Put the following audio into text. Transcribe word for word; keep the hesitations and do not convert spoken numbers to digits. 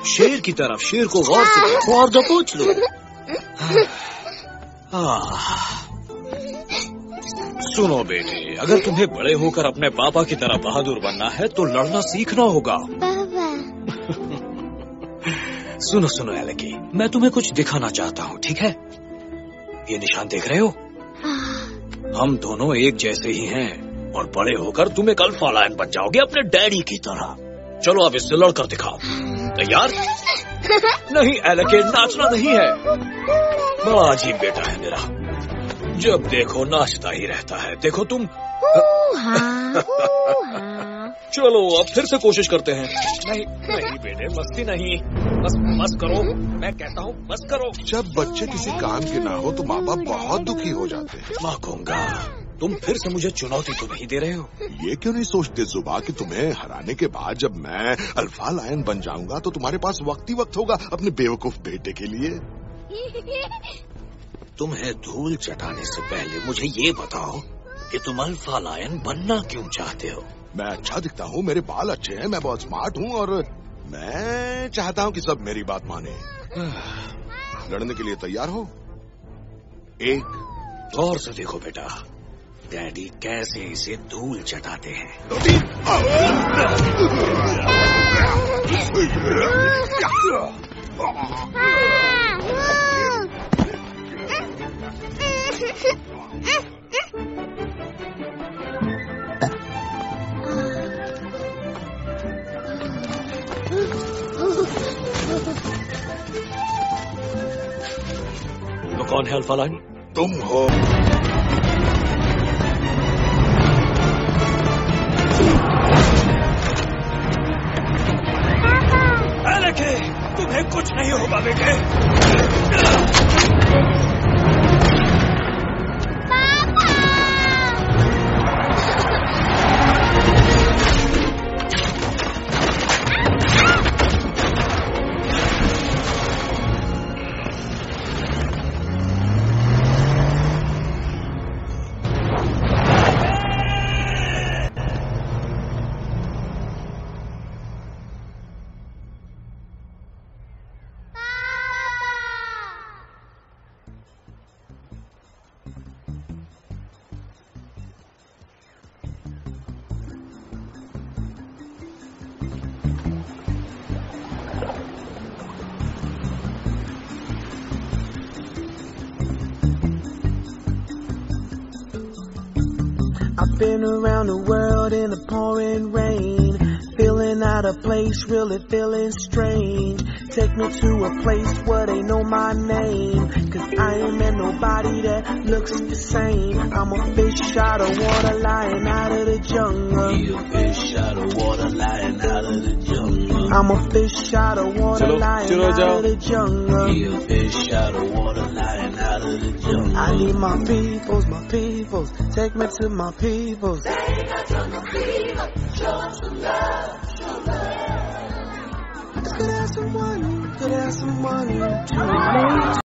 शेर की तरफ, शेर को गौर से देखो और दबोच लो। सुनो बेटे, अगर तुम्हें बड़े होकर अपने पापा की तरह बहादुर बनना है तो लड़ना सीखना होगा। सुनो सुनो एलेकी, मैं तुम्हें कुछ दिखाना चाहता हूँ, ठीक है? ये निशान देख रहे हो? हम दोनों एक जैसे ही हैं और बड़े होकर तुम एक अल्फा लायन बन जाओगे अपने डैडी की तरह। चलो अब इससे लड़कर दिखाओ। तैयार? नहीं एलेकी, नाचना नहीं है। बड़ा अजीब बेटा है मेरा, जब देखो नाचता ही रहता है। देखो तुम। चलो अब फिर से कोशिश करते हैं। नहीं नहीं बेटे, मस्ती नहीं, बस बस करो, मैं कहता हूँ बस करो। जब बच्चे किसी काम के ना हो तो माँ बाप बहुत दुखी हो जाते हैं। माकूंगा, तुम फिर से मुझे चुनौती तो नहीं दे रहे हो? ये क्यों नहीं सोचते जुबा कि तुम्हें हराने के बाद जब मैं अल्फा लायन बन जाऊंगा तो तुम्हारे पास वक्त ही वक्त होगा अपने बेवकूफ बेटे के लिए। तुम्हें धूल चटाने से पहले मुझे ये बताओ कि तुम अल्फा लायन बनना क्यों चाहते हो? मैं अच्छा दिखता हूँ, मेरे बाल अच्छे हैं, मैं बहुत स्मार्ट हूँ और मैं चाहता हूँ कि सब मेरी बात माने। लड़ने के लिए तैयार हो? एक। गौर से देखो बेटा, डैडी कैसे इसे धूल चटाते हैं। तो कौन है अल्फा लायन? तुम हो। एलेकी, तुम्हें कुछ नहीं होगा बेटे। I've been around the world in the pouring rain, feeling out of place, really feeling strange. Take me to a place where they know my name, 'cause I ain't met nobody that looks the same. I'm a fish out of water, lying out of the jungle. Be a fish out of water, lying out of the jungle. I'm a fish out of water, Chalo, lying chalo, out jao. of the jungle. Be a fish out of water, lying out of the jungle. I need my peoples, my peoples, take me to my peoples. Take us to my peoples, show us some love, show love. Could have someone, could have someone to relate